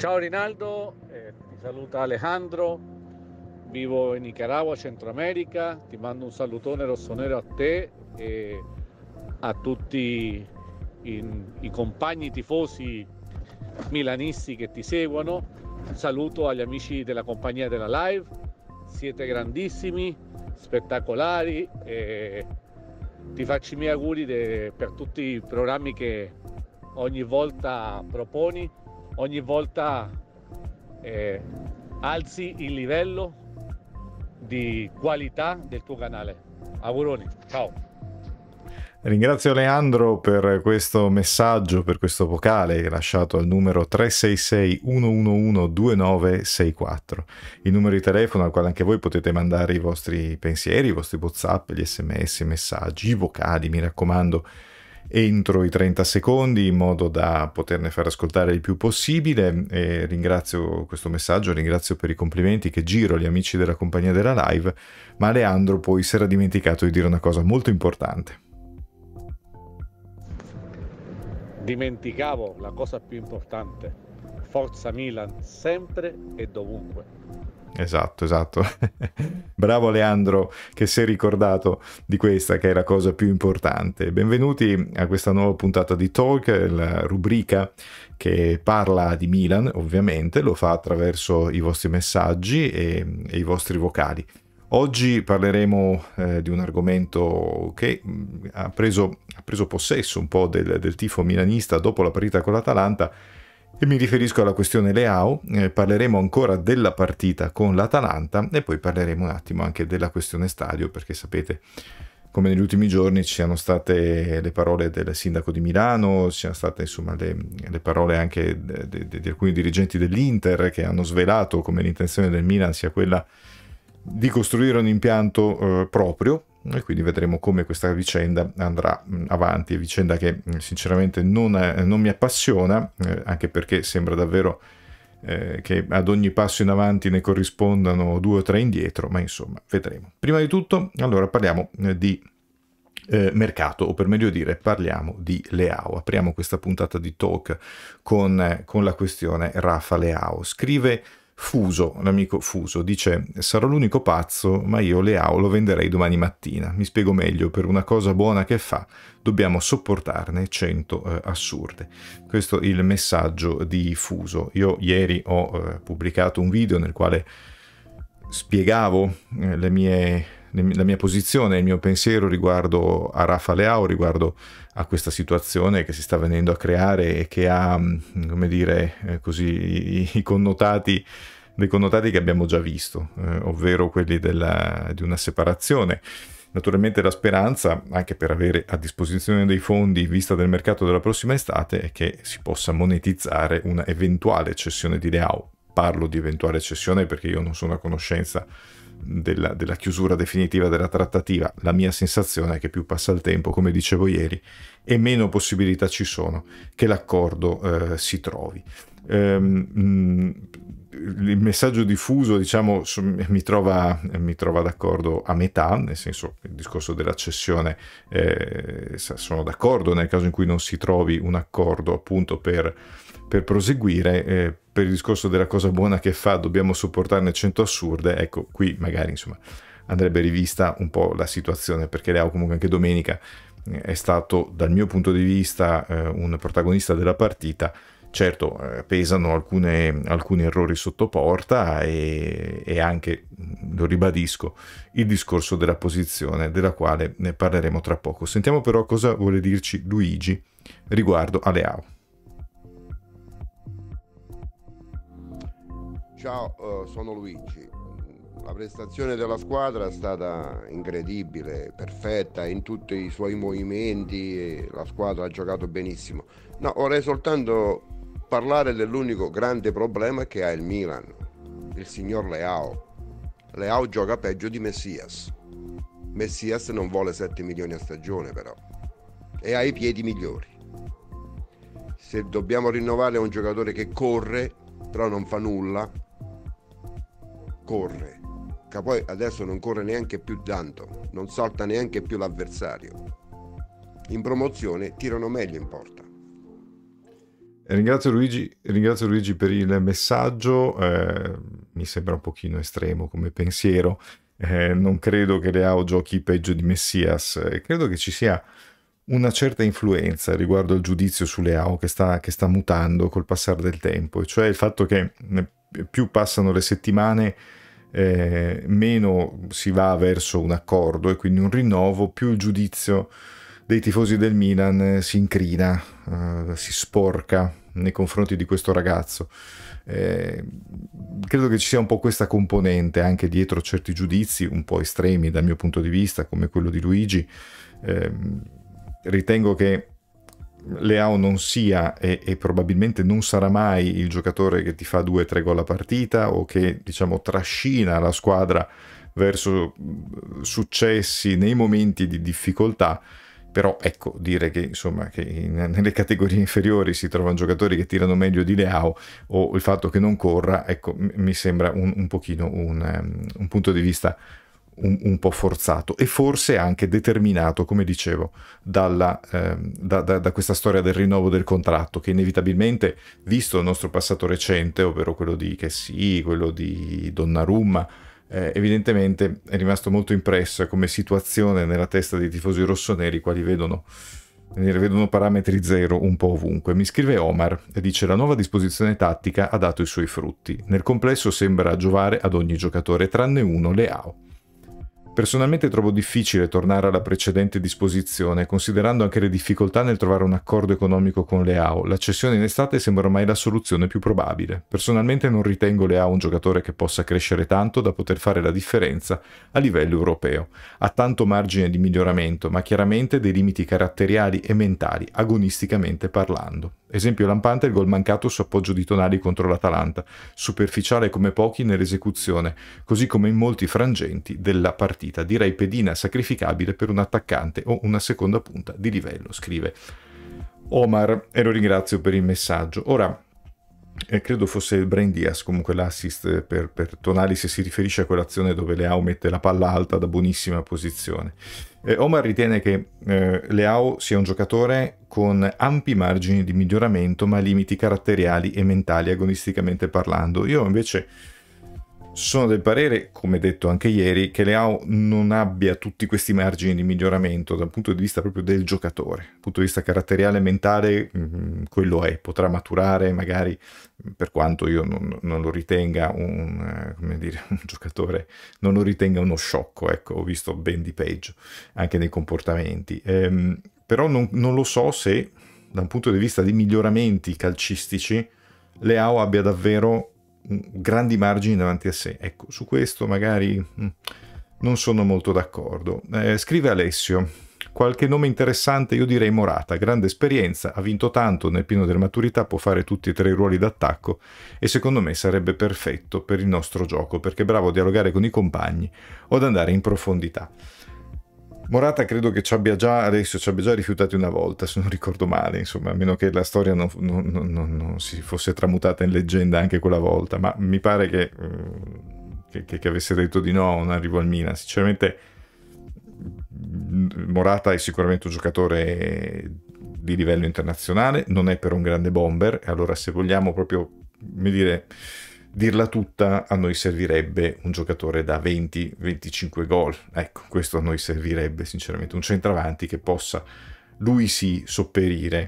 Ciao Rinaldo, ti saluta Alejandro, vivo in Nicaragua, Centro America, ti mando un salutone rossonero a te e a tutti i compagni tifosi milanisti che ti seguono. Un saluto agli amici della compagnia della Live, siete grandissimi, spettacolari e ti faccio i miei auguri per tutti i programmi che ogni volta proponi, ogni volta alzi il livello di qualità del tuo canale. Auguroni, ciao. Ringrazio Leandro per questo messaggio, per questo vocale lasciato al numero 366 111 2964, il numero di telefono al quale anche voi potete mandare i vostri pensieri, i vostri WhatsApp, gli SMS, i messaggi, i vocali, mi raccomando, entro i 30 secondi in modo da poterne far ascoltare il più possibile. E ringrazio questo messaggio, ringrazio per i complimenti che giro agli amici della compagnia della Live, ma Leandro poi si era dimenticato di dire una cosa molto importante. Dimenticavo la cosa più importante: Forza Milan sempre e dovunque. Esatto. Bravo Leandro che si è ricordato di questa che è la cosa più importante. Benvenuti a questa nuova puntata di Talk, la rubrica che parla di Milan, ovviamente, lo fa attraverso i vostri messaggi e i vostri vocali. Oggi parleremo di un argomento che ha preso possesso un po' del tifo milanista dopo la partita con l'Atalanta, e mi riferisco alla questione Leao. Parleremo ancora della partita con l'Atalanta e poi parleremo un attimo anche della questione stadio, perché sapete come negli ultimi giorni ci siano state le parole del sindaco di Milano, ci siano state insomma le parole anche di alcuni dirigenti dell'Inter che hanno svelato come l'intenzione del Milan sia quella di costruire un impianto proprio, e quindi vedremo come questa vicenda andrà avanti, vicenda che sinceramente non mi appassiona, anche perché sembra davvero che ad ogni passo in avanti ne corrispondano 2 o 3 indietro, ma insomma vedremo. Prima di tutto allora parliamo di mercato, o per meglio dire parliamo di Leao. Apriamo questa puntata di Talk con la questione Rafa Leao. Scrive Fuso, l'amico Fuso, dice: sarò l'unico pazzo, ma io Leao lo venderei domani mattina. Mi spiego meglio: per una cosa buona che fa dobbiamo sopportarne 100 assurde. Questo è il messaggio di Fuso. Io ieri ho pubblicato un video nel quale spiegavo la mia posizione, il mio pensiero riguardo a Rafa Leao, riguardo a questa situazione che si sta venendo a creare e che ha, come dire, così dei connotati che abbiamo già visto, ovvero quelli di una separazione. Naturalmente la speranza, anche per avere a disposizione dei fondi in vista del mercato della prossima estate, è che si possa monetizzare una eventuale cessione di Leao. Parlo di eventuale cessione perché io non sono a conoscenza della chiusura definitiva della trattativa. La mia sensazione è che più passa il tempo, come dicevo ieri, e meno possibilità ci sono che l'accordo si trovi. Il messaggio diffuso, diciamo, mi trova d'accordo a metà, nel senso, il discorso della cessione, sono d'accordo nel caso in cui non si trovi un accordo appunto per proseguire. Per il discorso della cosa buona che fa dobbiamo sopportarne 100 assurde, ecco, qui magari insomma andrebbe rivista un po' la situazione, perché Leao comunque anche domenica è stato, dal mio punto di vista, un protagonista della partita. Certo, pesano alcuni errori sotto porta e anche, lo ribadisco, il discorso della posizione, della quale ne parleremo tra poco. Sentiamo però cosa vuole dirci Luigi riguardo a Leao. Ciao, sono Luigi. La prestazione della squadra è stata incredibile, perfetta in tutti i suoi movimenti, la squadra ha giocato benissimo. No, vorrei soltanto parlare dell'unico grande problema che ha il Milan, il signor Leao. Leao gioca peggio di Messias. Messias non vuole 7 milioni a stagione però, e ha i piedi migliori. Se dobbiamo rinnovare un giocatore che corre, però non fa nulla, corre, che poi adesso non corre neanche più tanto, non salta neanche più l'avversario. In promozione tirano meglio in porta. Ringrazio Luigi per il messaggio, mi sembra un pochino estremo come pensiero, non credo che Leao giochi peggio di Messias, credo che ci sia una certa influenza riguardo al giudizio su Leao che sta mutando col passare del tempo, e cioè il fatto che più passano le settimane meno si va verso un accordo e quindi un rinnovo, più il giudizio dei tifosi del Milan si incrina, si sporca nei confronti di questo ragazzo. Credo che ci sia un po' questa componente anche dietro certi giudizi un po' estremi dal mio punto di vista, come quello di Luigi. Ritengo che Leao non sia e probabilmente non sarà mai il giocatore che ti fa 2-3 gol a partita o che, diciamo, trascina la squadra verso successi nei momenti di difficoltà. Però ecco, dire che insomma che nelle categorie inferiori si trovano giocatori che tirano meglio di Leao, o il fatto che non corra, ecco, mi sembra un pochino un punto di vista un po' forzato e forse anche determinato, come dicevo, da questa storia del rinnovo del contratto, che inevitabilmente, visto il nostro passato recente, ovvero quello di Kessie, quello di Donnarumma, evidentemente è rimasto molto impresso come situazione nella testa dei tifosi rossoneri, quali vedono parametri zero un po' ovunque. Mi scrive Omar e dice: la nuova disposizione tattica ha dato i suoi frutti, nel complesso sembra giovare ad ogni giocatore tranne uno, Leao. Personalmente trovo difficile tornare alla precedente disposizione, considerando anche le difficoltà nel trovare un accordo economico con Leao. La cessione in estate sembra ormai la soluzione più probabile. Personalmente non ritengo Leao un giocatore che possa crescere tanto da poter fare la differenza a livello europeo. Ha tanto margine di miglioramento, ma chiaramente dei limiti caratteriali e mentali, agonisticamente parlando. Esempio lampante il gol mancato su appoggio di Tonali contro l'Atalanta, superficiale come pochi nell'esecuzione, così come in molti frangenti della partita, direi pedina sacrificabile per un attaccante o una seconda punta di livello, scrive Omar, e lo ringrazio per il messaggio. Ora, credo fosse Brahim Diaz comunque l'assist per Tonali, se si riferisce a quell'azione dove Leao mette la palla alta da buonissima posizione. Omar ritiene che Leao sia un giocatore con ampi margini di miglioramento ma limiti caratteriali e mentali agonisticamente parlando. Io invece sono del parere, come detto anche ieri, che Leao non abbia tutti questi margini di miglioramento dal punto di vista proprio del giocatore. Dal punto di vista caratteriale e mentale, quello è, potrà maturare magari, per quanto io non lo ritenga un giocatore, non lo ritenga uno sciocco, ecco, ho visto ben di peggio anche nei comportamenti. Però non lo so se, da un punto di vista di miglioramenti calcistici, Leao abbia davvero grandi margini davanti a sé. Ecco, su questo magari non sono molto d'accordo. Scrive Alessio: qualche nome interessante? Io direi Morata, grande esperienza, ha vinto tanto, nel pieno della maturità può fare tutti e tre i ruoli d'attacco e secondo me sarebbe perfetto per il nostro gioco, perché è bravo a dialogare con i compagni o ad andare in profondità. Morata credo che ci abbia già rifiutati una volta, se non ricordo male, insomma, a meno che la storia non si fosse tramutata in leggenda anche quella volta, ma mi pare che avesse detto di no a un arrivo al Milan. Sinceramente Morata è sicuramente un giocatore di livello internazionale, non è però un grande bomber, e allora se vogliamo proprio, dirla tutta, a noi servirebbe un giocatore da 20-25 gol. Ecco, questo a noi servirebbe sinceramente, un centravanti che possa, lui sì, sopperire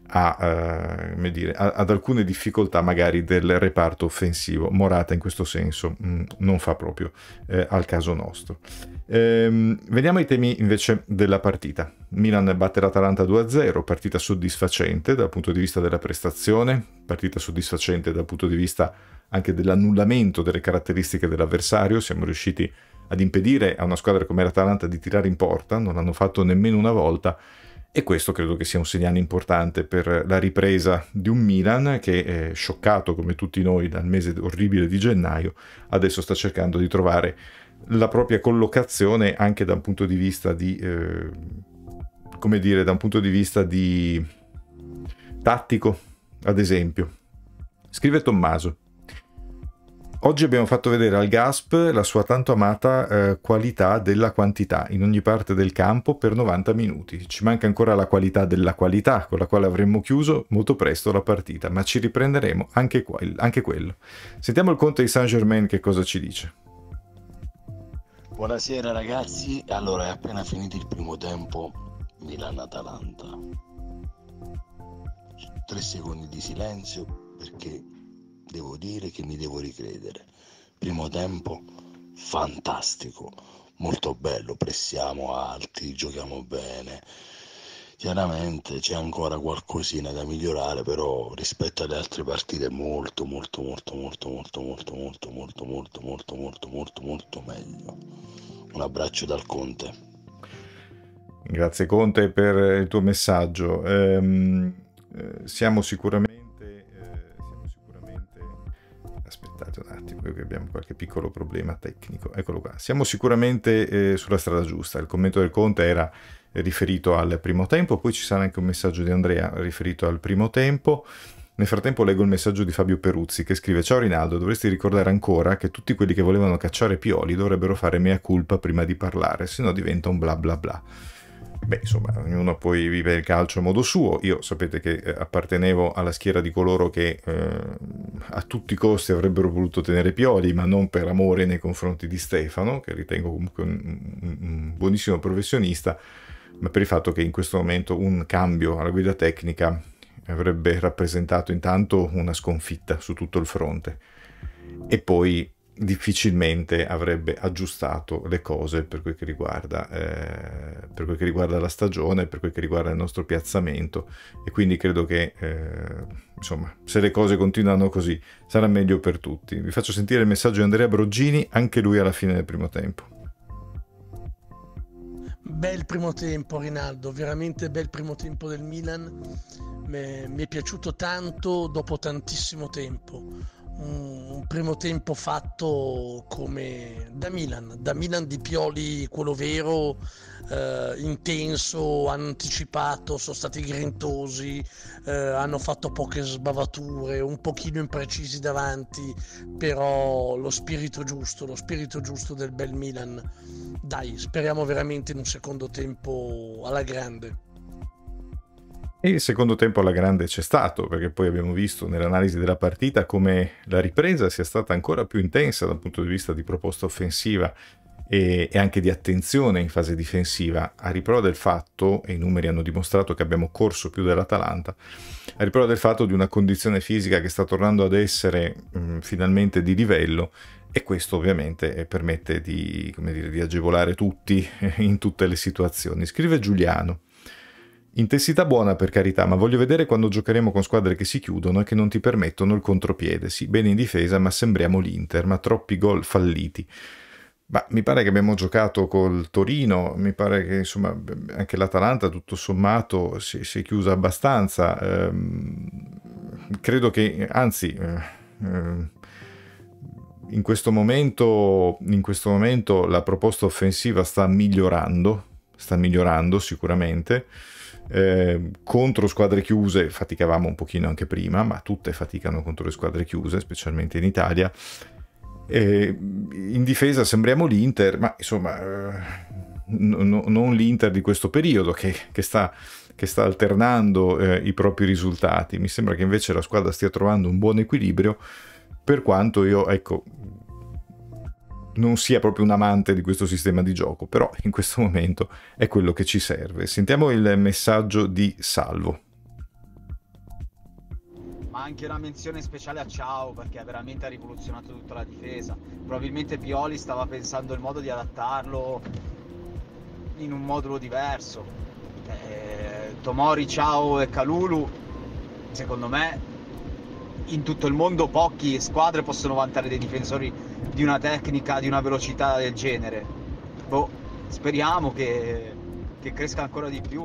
ad alcune difficoltà magari del reparto offensivo. Morata in questo senso non fa proprio al caso nostro. Vediamo i temi invece della partita. Milan batte l'Atalanta 2-0, partita soddisfacente dal punto di vista della prestazione, partita soddisfacente dal punto di vista anche dell'annullamento delle caratteristiche dell'avversario. Siamo riusciti ad impedire a una squadra come l'Atalanta di tirare in porta, non l'hanno fatto nemmeno una volta, e questo credo che sia un segnale importante per la ripresa di un Milan che, scioccato come tutti noi dal mese orribile di gennaio, adesso sta cercando di trovare la propria collocazione anche da un punto di vista di da un punto di vista di tattico, ad esempio. Scrive Tommaso: Oggi abbiamo fatto vedere al Gasp la sua tanto amata qualità della quantità in ogni parte del campo per 90 minuti. Ci manca ancora la qualità della qualità, con la quale avremmo chiuso molto presto la partita, ma ci riprenderemo anche quello. Sentiamo il conte di Saint-Germain che cosa ci dice. Buonasera ragazzi, allora è appena finito il primo tempo Milan-Atalanta. 3 secondi di silenzio perché devo dire che mi devo ricredere. Primo tempo fantastico, molto bello, pressiamo alti, giochiamo bene. Chiaramente c'è ancora qualcosina da migliorare, però rispetto alle altre partite molto meglio. Un abbraccio dal Conte. Grazie Conte per il tuo messaggio. Siamo sicuramente aspettate un attimo che abbiamo qualche piccolo problema tecnico, eccolo qua, siamo sicuramente sulla strada giusta. Il commento del Conte era riferito al primo tempo, poi ci sarà anche un messaggio di Andrea riferito al primo tempo. Nel frattempo leggo il messaggio di Fabio Peruzzi che scrive: ciao Rinaldo, dovresti ricordare ancora che tutti quelli che volevano cacciare Pioli dovrebbero fare mea culpa prima di parlare, se no diventa un bla bla bla. Beh, insomma, ognuno poi vive il calcio a modo suo. Io sapete che appartenevo alla schiera di coloro che a tutti i costi avrebbero voluto tenere Pioli, ma non per amore nei confronti di Stefano, che ritengo comunque un buonissimo professionista, ma per il fatto che in questo momento un cambio alla guida tecnica avrebbe rappresentato intanto una sconfitta su tutto il fronte e poi difficilmente avrebbe aggiustato le cose per quel che riguarda la stagione, per quel che riguarda il nostro piazzamento, e quindi credo che insomma, se le cose continuano così sarà meglio per tutti. Vi faccio sentire il messaggio di Andrea Broggini, anche lui alla fine del primo tempo. Bel primo tempo Rinaldo, veramente bel primo tempo del Milan, mi è piaciuto tanto dopo tantissimo tempo. Un primo tempo fatto come da Milan di Pioli, quello vero, intenso, anticipato, sono stati grintosi, hanno fatto poche sbavature, un pochino imprecisi davanti, però lo spirito giusto del bel Milan. Dai, speriamo veramente in un secondo tempo alla grande. E il secondo tempo alla grande c'è stato, perché poi abbiamo visto nell'analisi della partita come la ripresa sia stata ancora più intensa dal punto di vista di proposta offensiva e anche di attenzione in fase difensiva, a riprova del fatto, e i numeri hanno dimostrato che abbiamo corso più dell'Atalanta, a riprova del fatto di una condizione fisica che sta tornando ad essere finalmente di livello, e questo ovviamente permette di agevolare tutti in tutte le situazioni. Scrive Giuliano: intensità buona per carità, ma voglio vedere quando giocheremo con squadre che si chiudono e che non ti permettono il contropiede. Sì, bene in difesa, ma sembriamo l'Inter, ma troppi gol falliti. Ma mi pare che abbiamo giocato col Torino, mi pare che insomma anche l'Atalanta tutto sommato si è chiusa abbastanza. Credo che, anzi, in questo momento la proposta offensiva sta migliorando sicuramente. Contro squadre chiuse faticavamo un pochino anche prima, ma tutte faticano contro le squadre chiuse, specialmente in Italia. In difesa sembriamo l'Inter, ma insomma non l'Inter di questo periodo che sta alternando i propri risultati. Mi sembra che invece la squadra stia trovando un buon equilibrio, per quanto io non sia proprio un amante di questo sistema di gioco, però in questo momento è quello che ci serve. Sentiamo il messaggio di Salvo. Ma anche una menzione speciale a Ciao, perché veramente ha rivoluzionato tutta la difesa. Probabilmente Pioli stava pensando il modo di adattarlo in un modulo diverso. Tomori, Ciao e Kalulu, secondo me in tutto il mondo poche squadre possono vantare dei difensori di una tecnica, di una velocità del genere. Speriamo che cresca ancora di più.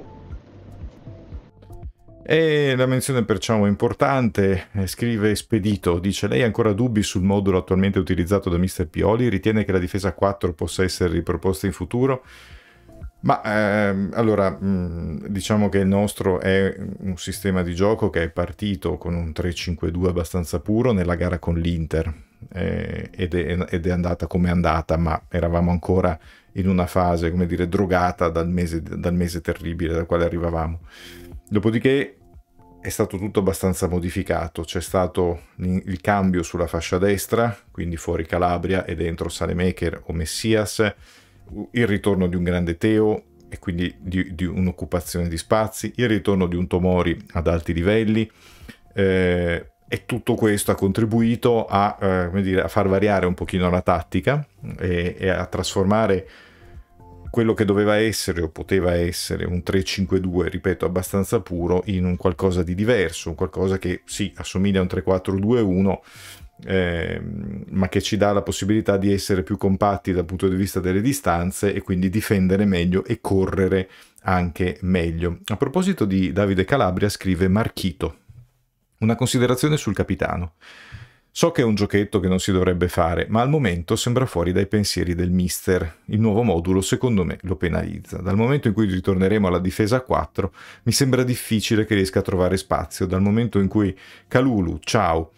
E la menzione per Ciao è importante. Scrive Spedito, dice: lei ha ancora dubbi sul modulo attualmente utilizzato da Mister Pioli? Ritiene che la difesa 4 possa essere riproposta in futuro? Ma allora diciamo che il nostro è un sistema di gioco che è partito con un 3-5-2 abbastanza puro nella gara con l'Inter. ed è andata come è andata, ma eravamo ancora in una fase, come dire, drogata dal mese terribile dal quale arrivavamo. Dopodiché è stato tutto abbastanza modificato, c'è stato il cambio sulla fascia destra, quindi fuori Calabria e dentro Salemaker o Messias, il ritorno di un grande Teo e quindi di un'occupazione di spazi, il ritorno di un Tomori ad alti livelli, e tutto questo ha contribuito a far variare un pochino la tattica e a trasformare quello che doveva essere o poteva essere un 3-5-2, ripeto, abbastanza puro, in un qualcosa di diverso, un qualcosa che sì, assomiglia a un 3-4-2-1, ma che ci dà la possibilità di essere più compatti dal punto di vista delle distanze e quindi difendere meglio e correre anche meglio. A proposito di Davide Calabria, scrive Marchito: una considerazione sul capitano. So che è un giochetto che non si dovrebbe fare, ma al momento sembra fuori dai pensieri del mister. Il nuovo modulo, secondo me, lo penalizza. Dal momento in cui ritorneremo alla difesa a 4, mi sembra difficile che riesca a trovare spazio. Dal momento in cui Kalulu, Ciao,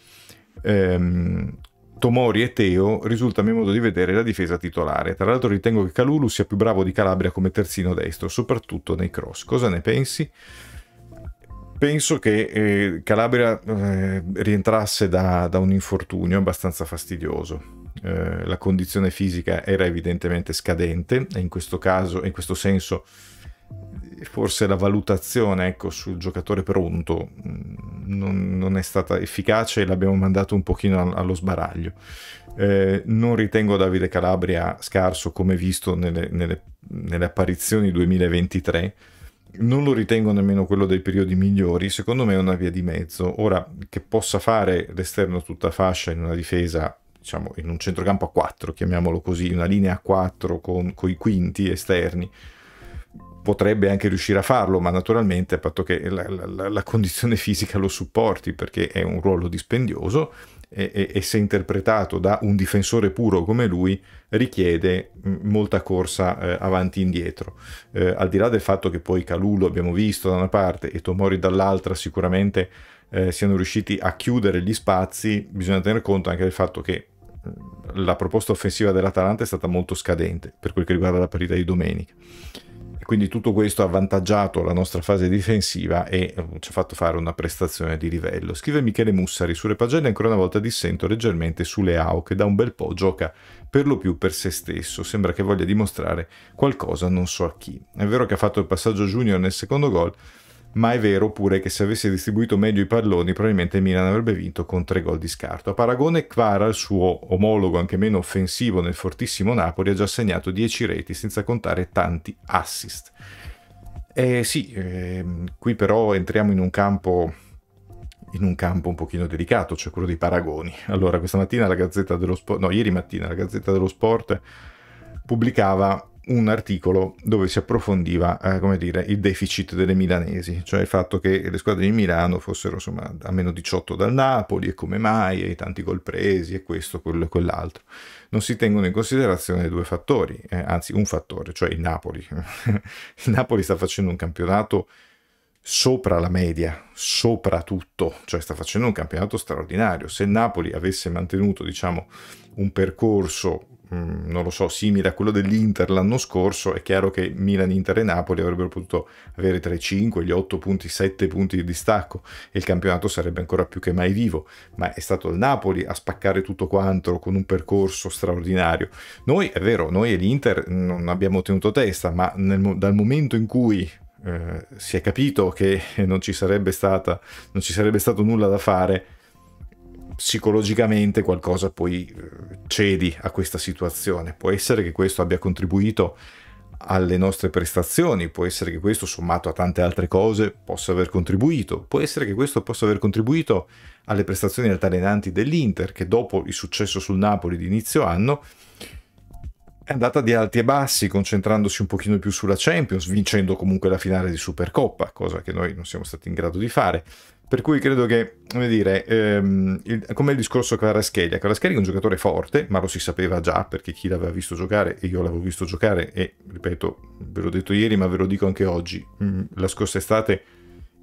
Tomori e Teo, risulta a mio modo di vedere la difesa titolare. Tra l'altro ritengo che Kalulu sia più bravo di Calabria come terzino destro, soprattutto nei cross. Cosa ne pensi? Penso che Calabria rientrasse da un infortunio abbastanza fastidioso. La condizione fisica era evidentemente scadente e in questo senso forse la valutazione, ecco, sul giocatore pronto non è stata efficace e l'abbiamo mandato un pochino allo sbaraglio. Non ritengo Davide Calabria scarso come visto nelle apparizioni 2023. Non lo ritengo nemmeno quello dei periodi migliori, secondo me è una via di mezzo. Ora, che possa fare l'esterno tutta fascia in una difesa, diciamo in un centrocampo a 4, chiamiamolo così, una linea a 4 con i quinti esterni, potrebbe anche riuscire a farlo, ma naturalmente a patto che la condizione fisica lo supporti, perché è un ruolo dispendioso e se interpretato da un difensore puro come lui richiede molta corsa avanti e indietro, al di là del fatto che poi Kalulu abbiamo visto da una parte e Tomori dall'altra sicuramente siano riusciti a chiudere gli spazi. Bisogna tener conto anche del fatto che la proposta offensiva dell'Atalanta è stata molto scadente per quel che riguarda la partita di domenica. Quindi tutto questo ha avvantaggiato la nostra fase difensiva e ci ha fatto fare una prestazione di livello. Scrive Michele Mussari: sulle pagelle ancora una volta dissento leggermente su Leao, che da un bel po' gioca per lo più per se stesso, sembra che voglia dimostrare qualcosa, non so a chi. È vero che ha fatto il passaggio junior nel secondo gol, ma è vero pure che se avesse distribuito meglio i palloni probabilmente il Milan avrebbe vinto con 3 gol di scarto. A paragone, Kvara, il suo omologo anche meno offensivo nel fortissimo Napoli, ha già segnato 10 reti senza contare tanti assist. Qui però entriamo in un campo un pochino delicato, cioè quello dei paragoni. Allora, ieri mattina la Gazzetta dello Sport pubblicava un articolo dove si approfondiva il deficit delle milanesi, cioè il fatto che le squadre di Milano fossero insomma a meno 18 dal Napoli e come mai, e i tanti gol presi e questo, quello e quell'altro. Non si tengono in considerazione due fattori, anzi un fattore, cioè il Napoli. Il Napoli sta facendo un campionato sopra la media, soprattutto, cioè sta facendo un campionato straordinario. Se il Napoli avesse mantenuto, diciamo, un percorso non lo so, simile a quello dell'Inter l'anno scorso, è chiaro che Milan, Inter e Napoli avrebbero potuto avere tra i 5, gli 8 punti, 7 punti di distacco e il campionato sarebbe ancora più che mai vivo, ma è stato il Napoli a spaccare tutto quanto con un percorso straordinario. Noi, è vero, noi e l'Inter non abbiamo tenuto testa, ma dal momento in cui si è capito che non ci sarebbe stato nulla da fare, psicologicamente qualcosa poi cedi a questa situazione. Può essere che questo abbia contribuito alle nostre prestazioni, può essere che questo, sommato a tante altre cose, possa aver contribuito, può essere che questo possa aver contribuito alle prestazioni altalenanti dell'Inter, che dopo il successo sul Napoli di inizio anno è andata di alti e bassi, concentrandosi un pochino più sulla Champions, vincendo comunque la finale di Supercoppa, cosa che noi non siamo stati in grado di fare. Per cui credo che, come il discorso Kvaratskhelia è un giocatore forte, ma lo si sapeva già, perché chi l'aveva visto giocare, e io l'avevo visto giocare, e ripeto, ve l'ho detto ieri, ma ve lo dico anche oggi, la scorsa estate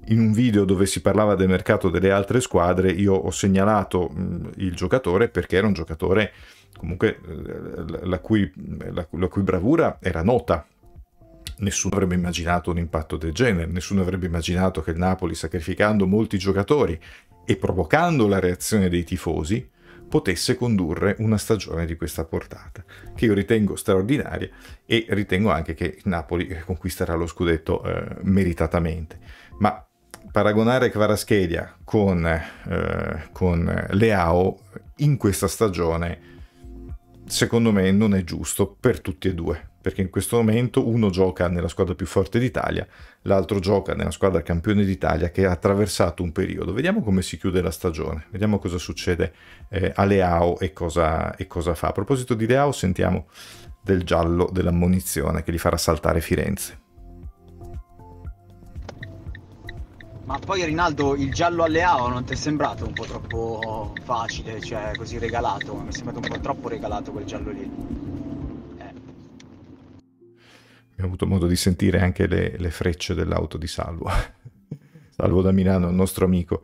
in un video dove si parlava del mercato delle altre squadre io ho segnalato il giocatore perché era un giocatore comunque la cui bravura era nota. Nessuno avrebbe immaginato un impatto del genere, nessuno avrebbe immaginato che il Napoli, sacrificando molti giocatori e provocando la reazione dei tifosi, potesse condurre una stagione di questa portata, che io ritengo straordinaria, e ritengo anche che il Napoli conquisterà lo scudetto meritatamente. Ma paragonare Kvaratskhelia con Leao in questa stagione, secondo me, non è giusto per tutti e due, perché in questo momento uno gioca nella squadra più forte d'Italia, l'altro gioca nella squadra campione d'Italia che ha attraversato un periodo. Vediamo come si chiude la stagione, vediamo cosa succede a Leao e cosa fa. A proposito di Leao, sentiamo del giallo dell'ammonizione che gli farà saltare Firenze. Ma poi Rinaldo, il giallo a Leao non ti è sembrato un po' troppo facile, cioè così regalato? Mi è sembrato un po' troppo regalato quel giallo lì. Abbiamo avuto modo di sentire anche le frecce dell'auto di Salvo. Salvo da Milano, il nostro amico.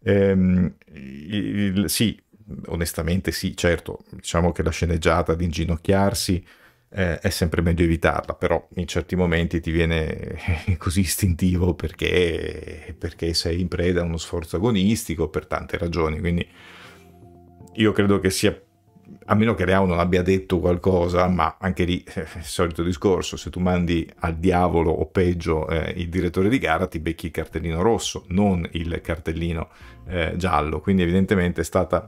Sì, onestamente sì, certo. Diciamo che la sceneggiata di inginocchiarsi è sempre meglio evitarla, però in certi momenti ti viene così istintivo perché sei in preda a uno sforzo agonistico per tante ragioni. Quindi io credo che sia, a meno che Leao non abbia detto qualcosa, ma anche lì solito discorso, se tu mandi al diavolo o peggio il direttore di gara ti becchi il cartellino rosso, non il cartellino giallo. Quindi evidentemente è stata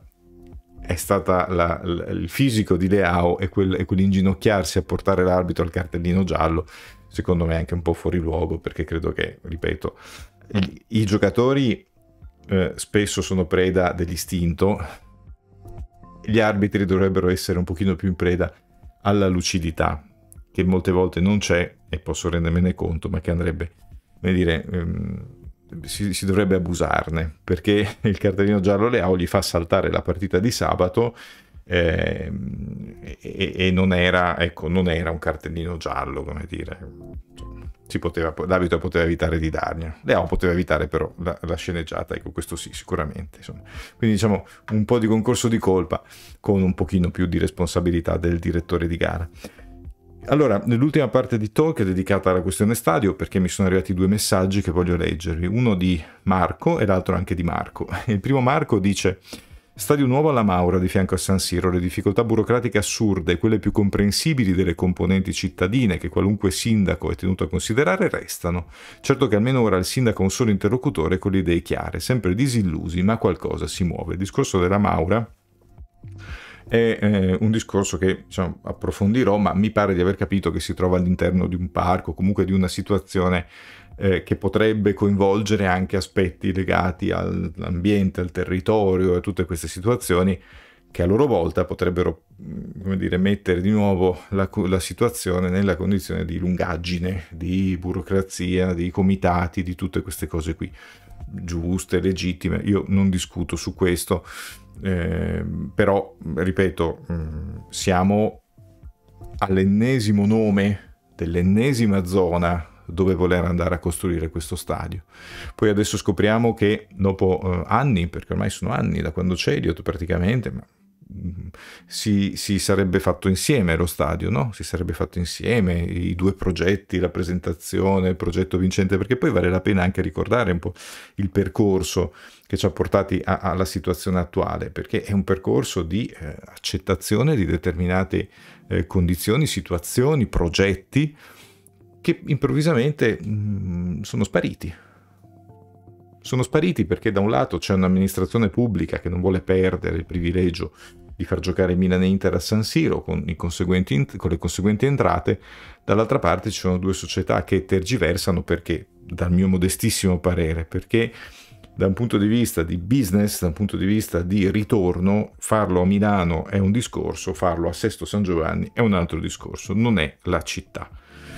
il fisico di Leao e quell'inginocchiarsi a portare l'arbitro al cartellino giallo, secondo me anche un po' fuori luogo, perché credo che, ripeto, i giocatori spesso sono preda dell'istinto. Gli arbitri dovrebbero essere un pochino più in preda alla lucidità, che molte volte non c'è, e posso rendermene conto, ma che andrebbe, come dire, si dovrebbe abusarne, perché il cartellino giallo Leao gli fa saltare la partita di sabato e non era un cartellino giallo, come dire. L'arbitro poteva evitare di darglielo, Leao poteva evitare però la sceneggiata, ecco, questo sì, sicuramente, insomma. Quindi diciamo un po' di concorso di colpa con un pochino più di responsabilità del direttore di gara. Allora, nell'ultima parte di talk è dedicata alla questione stadio, perché mi sono arrivati 2 messaggi che voglio leggervi, uno di Marco e l'altro anche di Marco. Il primo Marco dice: stadio nuovo alla Maura di fianco a San Siro, le difficoltà burocratiche assurde, quelle più comprensibili delle componenti cittadine che qualunque sindaco è tenuto a considerare, restano. Certo che almeno ora il sindaco ha un solo interlocutore con le idee chiare, sempre disillusi, ma qualcosa si muove. Il discorso della Maura è un discorso che, diciamo, approfondirò, ma mi pare di aver capito che si trova all'interno di un parco, comunque di una situazione che potrebbe coinvolgere anche aspetti legati all'ambiente, al territorio e tutte queste situazioni che a loro volta potrebbero, come dire, mettere di nuovo la situazione nella condizione di lungaggine, di burocrazia, di comitati, di tutte queste cose qui, giuste, legittime. Io non discuto su questo, però, ripeto, siamo all'ennesimo nome dell'ennesima zona dove voler andare a costruire questo stadio. Poi adesso scopriamo che dopo anni, perché ormai sono anni da quando c'è Elliott praticamente, ma si sarebbe fatto insieme lo stadio, no? Si sarebbe fatto insieme i 2 progetti, la presentazione, il progetto vincente, perché poi vale la pena anche ricordare un po' il percorso che ci ha portati alla situazione attuale, perché è un percorso di accettazione di determinate condizioni, situazioni, progetti che improvvisamente sono spariti. Sono spariti perché da un lato c'è un'amministrazione pubblica che non vuole perdere il privilegio di far giocare Milan e Inter a San Siro con le conseguenti entrate, dall'altra parte ci sono 2 società che tergiversano perché, dal mio modestissimo parere, perché da un punto di vista di business, da un punto di vista di ritorno, farlo a Milano è un discorso, farlo a Sesto San Giovanni è un altro discorso, non è la città.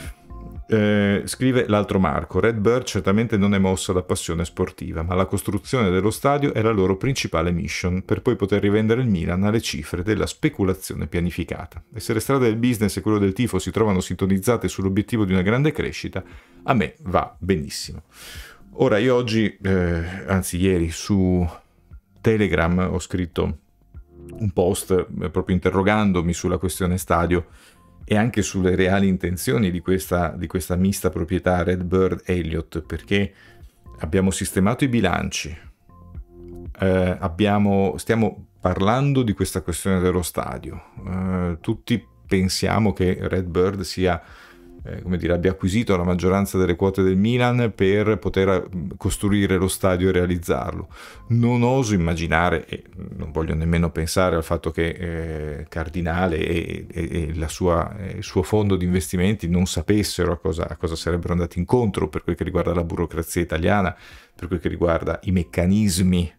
Scrive l'altro Marco: Red Bird certamente non è mossa da passione sportiva, ma la costruzione dello stadio è la loro principale mission, per poi poter rivendere il Milan alle cifre della speculazione pianificata. E se le strade del business e quello del tifo si trovano sintonizzate sull'obiettivo di una grande crescita, a me va benissimo. Ora, io oggi, anzi ieri, su Telegram ho scritto un post proprio interrogandomi sulla questione stadio e anche sulle reali intenzioni di questa mista proprietà Redbird Elliott, perché abbiamo sistemato i bilanci, stiamo parlando di questa questione dello stadio, tutti pensiamo che Redbird sia, abbia acquisito la maggioranza delle quote del Milan per poter costruire lo stadio e realizzarlo. Non oso immaginare, e non voglio nemmeno pensare al fatto che Cardinale e il suo fondo di investimenti non sapessero a cosa sarebbero andati incontro per quel che riguarda la burocrazia italiana, per quel che riguarda i meccanismi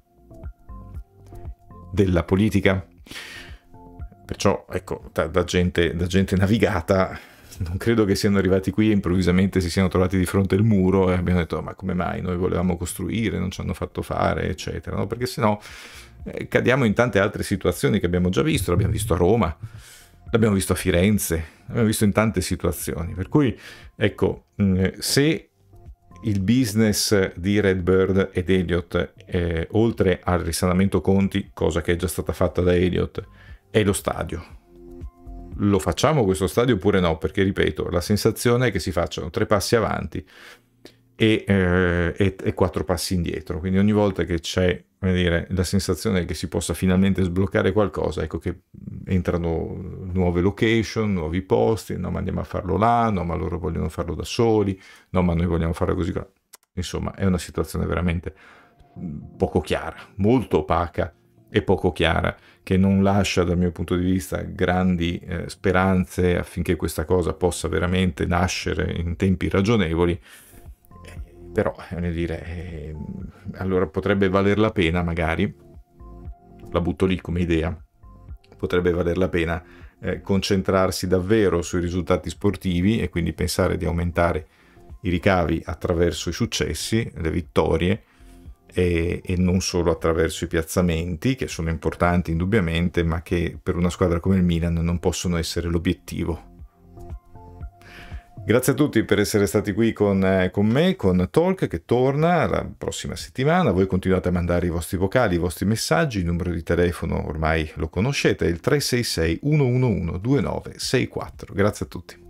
della politica. Perciò, ecco, da gente navigata, non credo che siano arrivati qui e improvvisamente si siano trovati di fronte al muro e abbiano detto: ma come mai noi volevamo costruire, non ci hanno fatto fare, eccetera, no? Perché sennò cadiamo in tante altre situazioni che abbiamo già visto. L'abbiamo visto a Roma, l'abbiamo visto a Firenze, l'abbiamo visto in tante situazioni. Per cui, ecco, se il business di Redbird ed Elliott, oltre al risanamento conti, cosa che è già stata fatta da Elliott, è lo stadio. Lo facciamo questo stadio oppure no? Perché, ripeto, la sensazione è che si facciano 3 passi avanti e 4 passi indietro. Quindi ogni volta che c'è, come dire, la sensazione che si possa finalmente sbloccare qualcosa, ecco che entrano nuove location, nuovi posti, no ma andiamo a farlo là, no ma loro vogliono farlo da soli, no ma noi vogliamo farlo così. Insomma, è una situazione veramente poco chiara, molto opaca e poco chiara, che non lascia dal mio punto di vista grandi speranze affinché questa cosa possa veramente nascere in tempi ragionevoli. Però, allora potrebbe valer la pena, magari, la butto lì come idea, potrebbe valer la pena concentrarsi davvero sui risultati sportivi e quindi pensare di aumentare i ricavi attraverso i successi, le vittorie, e non solo attraverso i piazzamenti, che sono importanti indubbiamente, ma che per una squadra come il Milan non possono essere l'obiettivo. Grazie a tutti per essere stati qui con me, con Talk, che torna la prossima settimana. Voi continuate a mandare i vostri vocali, i vostri messaggi, il numero di telefono ormai lo conoscete, è il 366 111 2964. Grazie a tutti.